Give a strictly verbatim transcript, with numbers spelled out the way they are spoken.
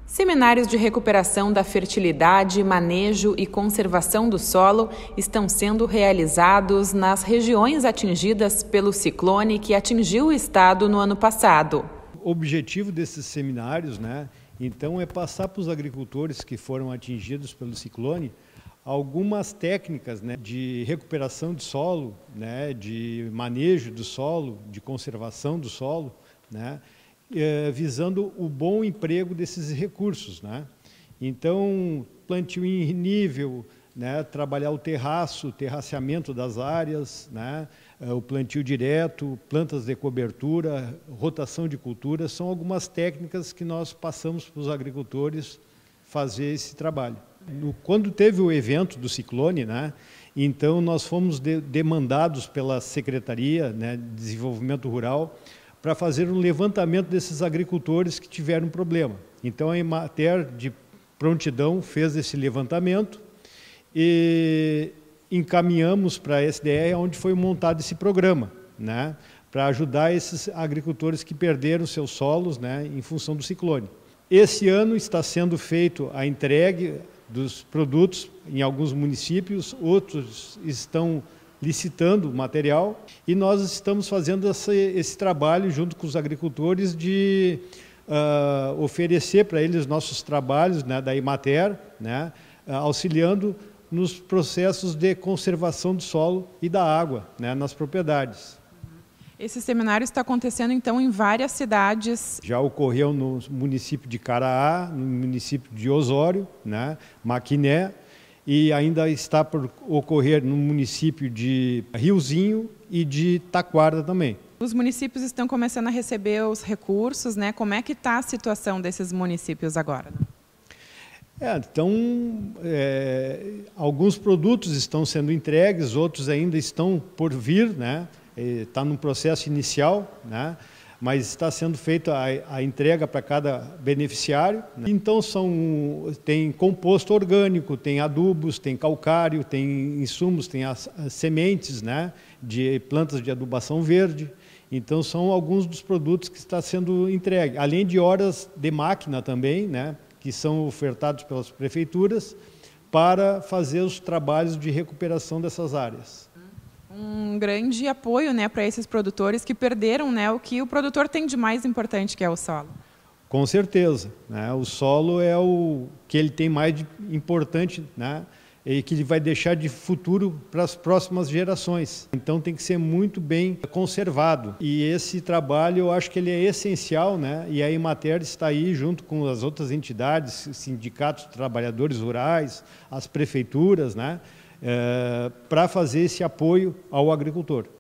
Seminários de recuperação da fertilidade, manejo e conservação do solo estão sendo realizados nas regiões atingidas pelo ciclone que atingiu o estado no ano passado. O objetivo desses seminários, né, então, é passar para os agricultores que foram atingidos pelo ciclone algumas técnicas, né, de recuperação de solo, né, de manejo do solo, de conservação do solo, né, eh, visando o bom emprego desses recursos, né. Então, plantio em nível, né, trabalhar o terraço, o terraceamento das áreas, né, o plantio direto, plantas de cobertura, rotação de culturas, são algumas técnicas que nós passamos para os agricultores fazer esse trabalho. No, quando teve o evento do ciclone, né, então nós fomos de, demandados pela Secretaria, né, de Desenvolvimento Rural para fazer um levantamento desses agricultores que tiveram problema. Então a Emater de prontidão fez esse levantamento e encaminhamos para a S D R, onde foi montado esse programa, né, para ajudar esses agricultores que perderam seus solos, né, em função do ciclone. Esse ano está sendo feito a entrega dos produtos em alguns municípios, outros estão licitando o material e nós estamos fazendo esse, esse trabalho junto com os agricultores de uh, oferecer para eles nossos trabalhos, né, da Emater, né, uh, auxiliando nos processos de conservação do solo e da água, né, nas propriedades. Esse seminário está acontecendo, então, em várias cidades. Já ocorreu no município de Caraá, no município de Osório, né, Maquiné, e ainda está por ocorrer no município de Riozinho e de Taquarda também. Os municípios estão começando a receber os recursos, né? Como é que está a situação desses municípios agora? É, então, é, alguns produtos estão sendo entregues, outros ainda estão por vir, né? Está num processo inicial, né? Mas está sendo feita a, a entrega para cada beneficiário, né? Então, são, tem composto orgânico, tem adubos, tem calcário, tem insumos, tem as, as sementes, né, de plantas de adubação verde. Então, são alguns dos produtos que está sendo entregue, além de horas de máquina também, né, que são ofertados pelas prefeituras para fazer os trabalhos de recuperação dessas áreas. Um grande apoio, né, para esses produtores que perderam, né, o que o produtor tem de mais importante, que é o solo. Com certeza, né, o solo é o que ele tem mais de importante, né, e que ele vai deixar de futuro para as próximas gerações. Então tem que ser muito bem conservado. E esse trabalho eu acho que ele é essencial, né, e a Emater está aí junto com as outras entidades, sindicatos de trabalhadores rurais, as prefeituras, né, É, para fazer esse apoio ao agricultor.